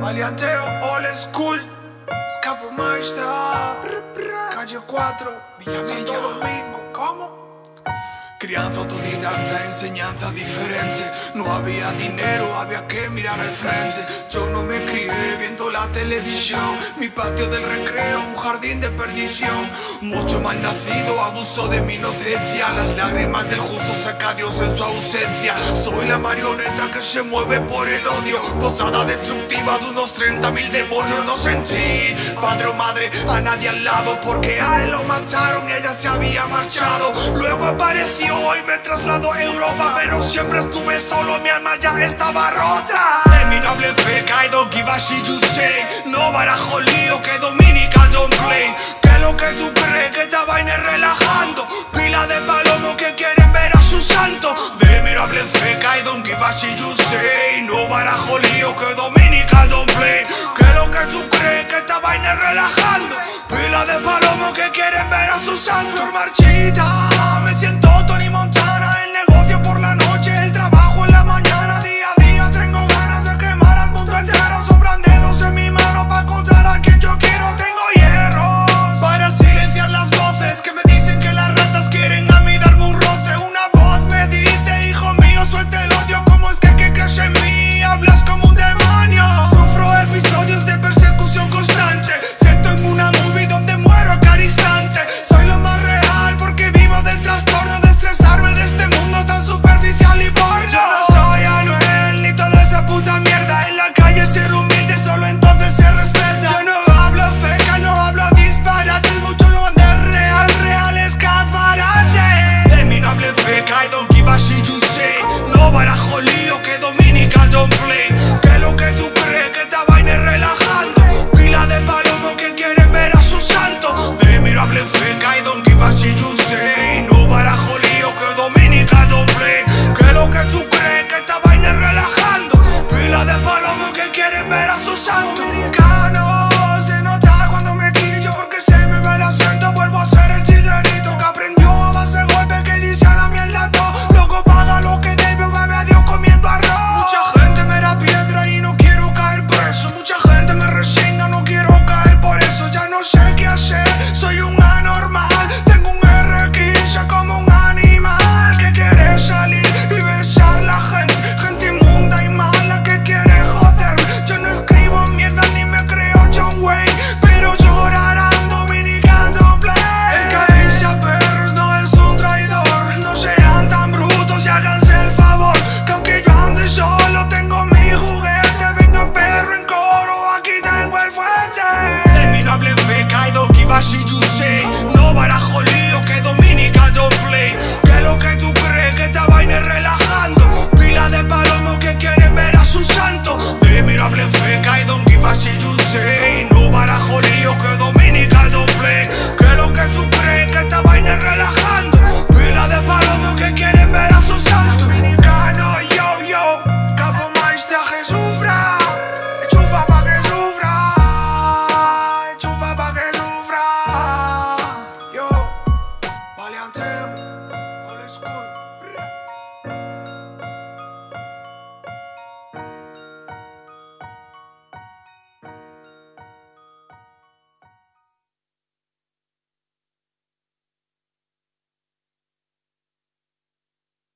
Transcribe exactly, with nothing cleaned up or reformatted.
Maleanteo, old school, escapo maestra, calle cuatro, Villa Santo Domingo. ¿Cómo? Crianza autodidacta, enseñanza diferente. No había dinero, había que mirar al frente. Yo no me crié viendo la televisión. Mi patio del recreo, un jardín de perdición. Mucho mal nacido, abuso de mi inocencia. Las lágrimas del justo saca a Dios en su ausencia. Soy la marioneta que se mueve por el odio. Posada destructiva de unos treinta mil demonios. No sentí padre o madre a nadie al lado, porque a él lo mataron, ella se había marchado. Luego apareció y me trasladó a Europa, pero siempre estuve solo, mi alma ya estaba rota. De mi noble fe, I don't give a shit you say. No barajo lío, que Dominica don't play. Que lo que tú crees que esta vaina es relajando. Pila de palomos que quieren ver a su santo. De mi noble fe, I don't give a shit you say. No barajo lío, que Dominica don't play. Que lo que tú crees que esta vaina es relajando. Pila de palomos que quieren ver a su santo. Marchita, me siento Tony Montana. El negocio por la noche, el trabajo en la mañana. Día a día tengo ganas de quemar al mundo entero. Sobran dedos en mi mano para encontrar a quien yo quiero. Tengo hierros para silenciar las voces que me dicen que las ratas quieren a mí darme un roce. Una voz me dice, hijo mío, suelte el odio. ¿Cómo es que que crees en mí? Hablas como un demonio. Sufro episodios de persecución constante. Siento en una movie donde muero a cada instante. Soy lo más real porque vivo del trastorno de estresarme de este mundo tan superficial y porno. Yo no soy Anuel ni toda esa puta mierda. En la calle ser humilde, solo entonces se respeta. Yo no hablo feca, no hablo disparates. Mucho de real, real escaparate. De mi noble feca, I don't give a shit you say. No barajo lío, que Dominica don't play.